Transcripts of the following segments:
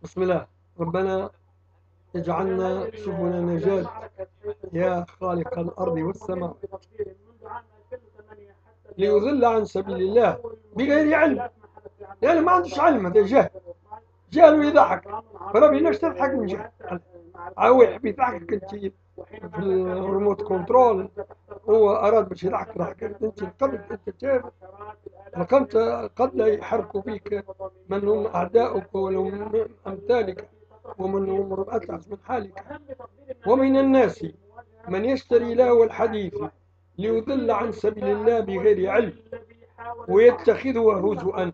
بسم الله. ربنا اجعلنا سبل نجاة يا خالق الأرض والسماء، ليضل عن سبيل الله بغير علم. يعني ما عندوش علم، هذا جهل، جهل ويضحك. فربي ليش تضحك من جهل؟ هو يحب يضحكك انت في الريموت كنترول، هو أراد باش يضحك ضحكك انت. انت تعرف لقد لا يحرك فيك من هم أعداؤك ومن هم أمثالك ومن هم أتعس من حالك. ومن الناس من يشتري لهو الحديث ليضل عن سبيل الله بغير علم ويتخذه هزءا.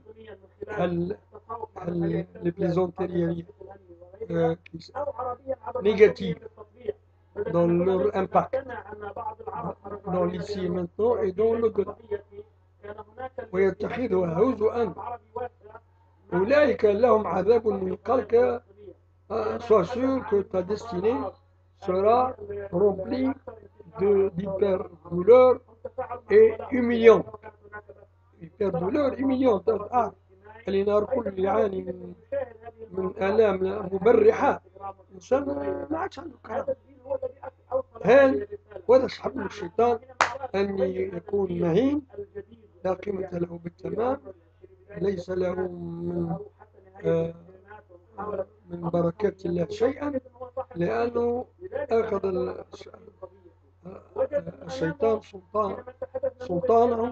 les plaisanteries négatives dans leur impact, dans l'ici et maintenant et dans l'au-delà. ويتخذها هزءا أولئك لهم عذاب من قلق. Sois sûr que ta destinée sera remplie d'hyper-douleur et humiliante. Hyper-douleur humiliante. اللي نهار كل يعاني من آلام مبرحة، الإنسان ما عادش عنده كلام. هان وهذا حبل الشيطان أن يكون مهين لا قيمة له بالتمام، ليس له من بركات الله شيئا، لأنه أخذ الشيطان سلطانه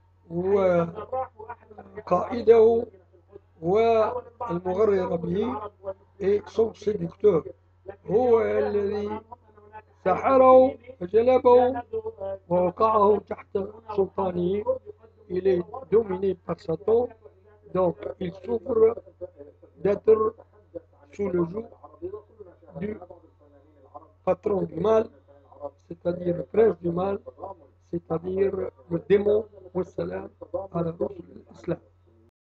وقائده والمغرر به. son séducteur هو الذي سحره فجلبه ووقعه تحت سلطانه. Il est dominé par Satan, donc il souffre d'être sous le joug du patron du mal, c'est-à-dire le prince du mal, c'est-à-dire le démon. Wassalam ala Rasul l'Islam.